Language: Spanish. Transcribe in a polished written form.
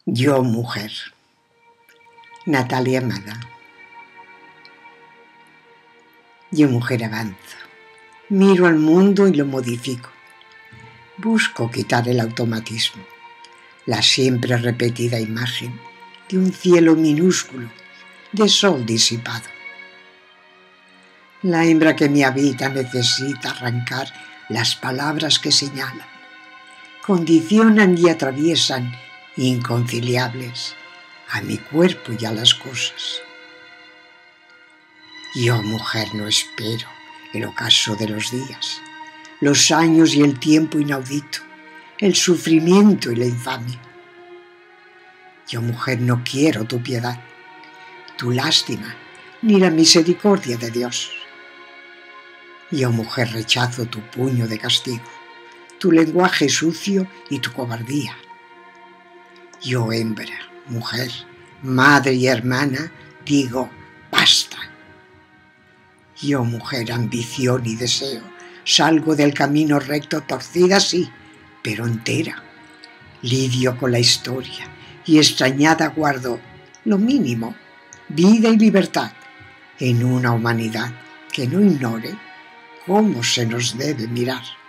Yo, mujer. Natalia Amada. Yo, mujer, avanzo. Miro al mundo y lo modifico. Busco quitar el automatismo, la siempre repetida imagen de un cielo minúsculo, de sol disipado. La hembra que me habita necesita arrancar las palabras que señalan, condicionan y atraviesan inconciliables a mi cuerpo y a las cosas. Yo, mujer, no espero el ocaso de los días, los años y el tiempo inaudito, el sufrimiento y la infamia. Yo, mujer, no quiero tu piedad, tu lástima, ni la misericordia de Dios. Yo, mujer, rechazo tu puño de castigo, tu lenguaje sucio y tu cobardía. Yo, hembra, mujer, madre y hermana, digo, basta. Yo, mujer, ambición y deseo, salgo del camino recto torcida, sí, pero entera. Lidio con la historia y extrañada guardo lo mínimo, vida y libertad, en una humanidad que no ignore cómo se nos debe mirar.